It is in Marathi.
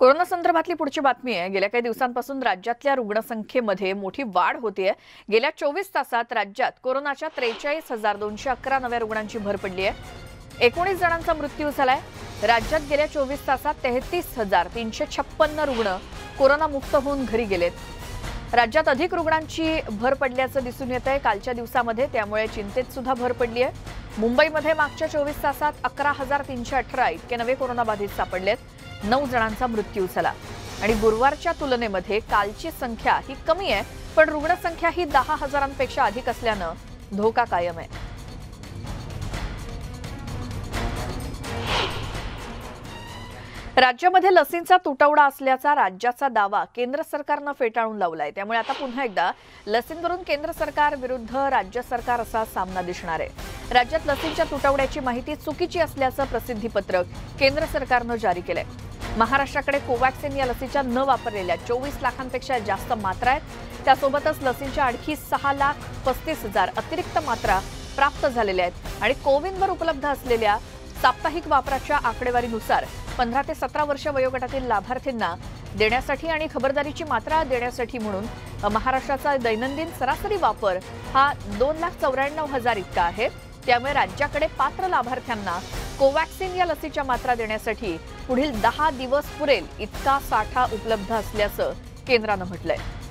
कोरोना संदर्भातली पुढची बातमी आहे। गेल्या काही दिवसांपासून राज्यातल्या रुग्णसंख्येमध्ये मोठी वाढ होतेय। गेल्या 24 तासात राज्यात कोरोनाच्या 43,211 नव्या रुग्णांची भर पडली आहे। 19 जणांचा मृत्यू झालाय। राज्यात गेल्या 24 तासात 33,356 रुग्ण कोरोनामुक्त होऊन घरी गेलेत। राज्यात अधिक रुग्णांची भर पडल्याचं दिसून येतंय कालच्या दिवसामध्ये, त्यामुळे चिंतेत सुद्धा भर पडली आहे। मुंबईमध्ये मागच्या 24 तासात 11,318 इतके नवे कोरोनाबाधित सापडलेत। 9 जणांचा मृत्यू झाला आणि गुरुवारच्या तुलनेमध्ये कालची संख्या ही कमी आहे, पण रुग्णसंख्या ही 10,000पेक्षा अधिक असल्यानं धोका कायम आहे। राज्यामध्ये लसींचा तुटवडा असल्याचा राज्याचा दावा केंद्र सरकारनं फेटाळून लावलाय। त्यामुळे आता पुन्हा एकदा लसींवरून केंद्र सरकार विरुद्ध राज्य सरकार असा सामना दिसणार आहे। राज्यात लसींच्या तुटवड्याची माहिती चुकीची असल्याचं प्रसिद्धीपत्रक केंद्र सरकारनं जारी केलंय। महाराष्ट्राकडे कोवॅक्सिन या लसीच्या न वापरलेल्या 24 लाखांपेक्षा जास्त मात्रा आहेत। त्यासोबतच लसींच्या आणखी 6,35,000 अतिरिक्त मात्रा प्राप्त झालेल्या आहेत आणि कोविनवर उपलब्ध असलेल्या साप्ताहिक वापराच्या आकडेवारीनुसार 15 ते 17 वर्ष वयोगटातील लाभार्थींना देण्यासाठी आणि खबरदारीची मात्रा देण्यासाठी म्हणून महाराष्ट्राचा दैनंदिन सरासरी वापर हा 2,94,000 इतका आहे। त्यामुळे राज्याकडे पात्र लाभार्थ्यांना कोवॅक्सिन या लसीच्या मात्रा देण्यासाठी पुढील 10 दिवस पुरेल इतका साठा उपलब्ध असल्याचं केंद्रानं म्हटलंय।